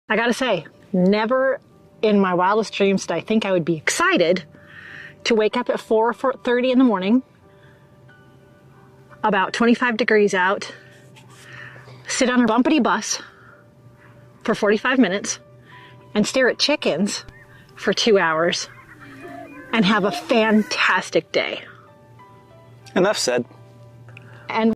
I gotta say, never in my wildest dreams did I think I would be excited to wake up at 4:30 in the morning, about 25 degrees out, sit on a bumpity bus for 45 minutes, and stare at chickens for 2 hours, and have a fantastic day. Enough said.